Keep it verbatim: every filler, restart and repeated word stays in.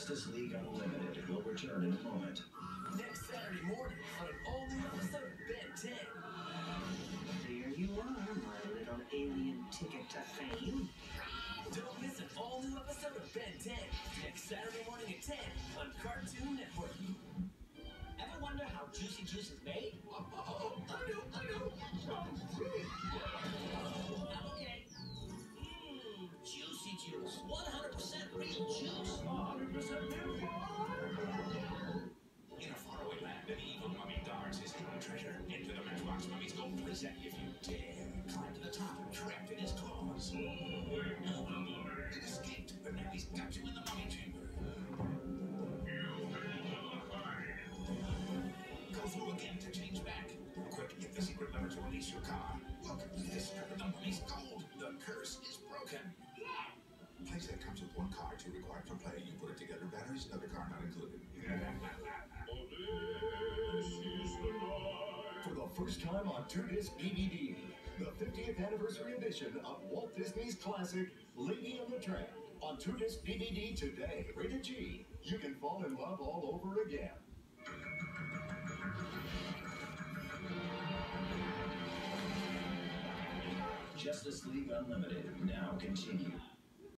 Justice League Unlimited will return in a moment. Next Saturday morning on an all-new episode of Ben ten. There you are, my little alien ticket to fame. Don't miss an all-new episode of Ben ten next Saturday morning at ten on Cartoon Network. Ever wonder how Juicy Juice is made? Oh, oh, oh, I know, I know. I'm okay. Mmm, Juicy Juice. one hundred percent real juice. one hundred percent real. In a faraway land, an evil mummy guards his hidden treasure. Enter the Matchbox Mummy's gold prison if you dare. Climb to the top, trapped in his claws. It escaped, but now he's got you in the mummy chamber. Go through again to change back. Quick, get the secret lever to release your car. Look, this strip of the mummy's gold. The curse is broken. Playset comes with one card, two required for play. You put it together, batteries, another card not included. For the first time on two-disc D V D, the fiftieth anniversary edition of Walt Disney's classic Lady and the Tramp. On two-disc D V D today, rated G. You can fall in love all over again. Justice League Unlimited now continue.